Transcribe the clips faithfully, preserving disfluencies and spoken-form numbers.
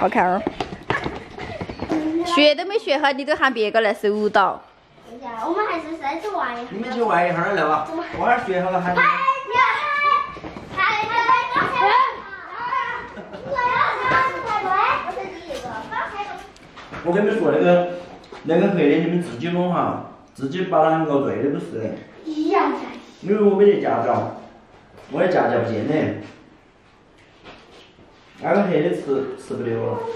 好看哦。学都没学好，你都喊别个来收到。 我们还是再去玩一下。 你们去玩一会儿来吧，我还学好了喊你。我跟你们说那个那个黑的，你们自己弄哈，自己把它熬对的不是。 一样噻。 因为我没得驾照，我的驾照不见的。那个黑的吃吃不了了。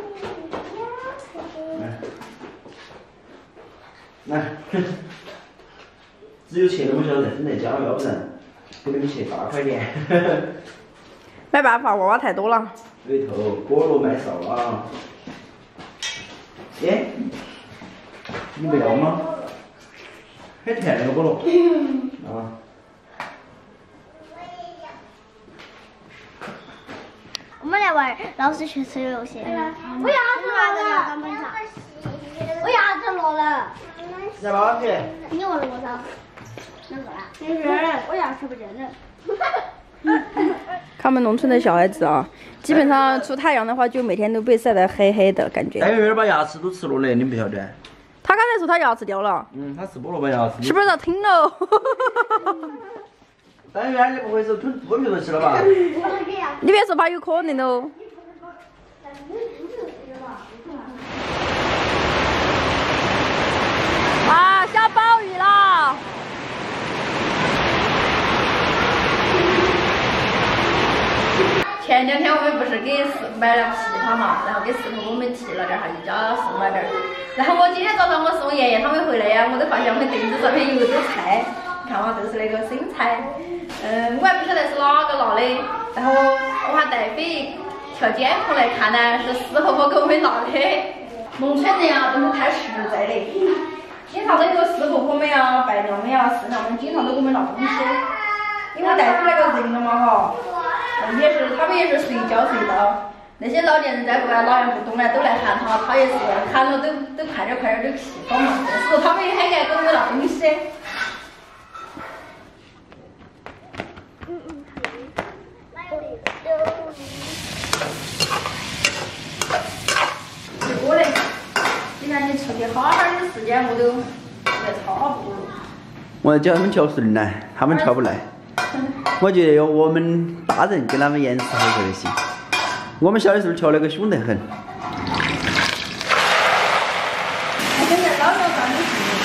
来，来，只有切那么小才分得交，要不然给你们切大块点。 没办法，娃娃太多了。 里头菠萝卖少啊。耶，你不要吗？很甜那个菠萝。啊。 我们来玩老师学车游戏。我牙齿落了，我牙齿落了。 来吧，去。 你落了多少？那个啦。没事，我牙齿不见了。 他们农村的小孩子啊，基本上出太阳的话，就每天都被晒得黑黑的感觉。 戴圆圆把牙齿都吃落了，你不晓得？ 他刚才说他牙齿掉了。 嗯，他吃菠萝把牙齿。 是不是要听了？ 戴圆圆，你不会是吞猪皮肉吃了吧？ 你别说吧，有可能哦。啊，下暴雨了！前两天我们不是给石买了枇杷嘛，然后给石头我们提了点儿，就叫送了点儿。然后我今天早上我送爷爷他们回来呀，我都发现我们凳子上面有一堆菜，你看嘛，都是那个生菜。嗯，我还不晓得是哪个拿的，然后我喊戴飞调监控来看呢，是四婆婆给我们拿的。农村人啊，都是太实在的，经常都有四婆婆们啊、伯娘们啊、四娘们，经常都给我们拿东西。因为带出来个人了嘛哈，也是他们也是随叫随到。那些老年人再不然哪样不懂呢，都来喊他，他也是喊了都都快点快点就去搞嘛。所以他们也很爱给我们拿东西。我嘞，今天你出去好好的时间我都也差不多了。 我教他们跳绳来，他们跳不来。我觉得我们大人跟他们演示好才行。我们小的时候跳那个凶得很。 现在老娘上的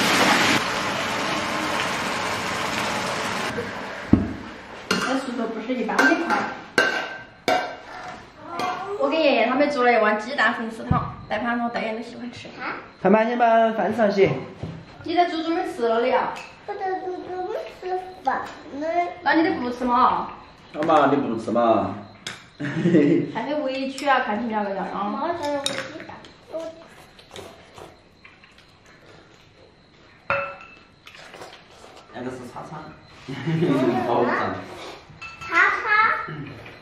是，那速度不是一般的快。我给爷爷他们做了一碗鸡蛋粉丝汤，带盘和戴眼都喜欢吃。 盘盘，先把饭上去。 你在猪猪们吃了的呀？ 我在猪猪们吃饭呢。 那你都不吃嘛？ 好嘛，你不吃嘛？ 还很委屈啊，看成那个样啊。 妈想要鸡蛋。 那个是叉叉。好长。 叉叉。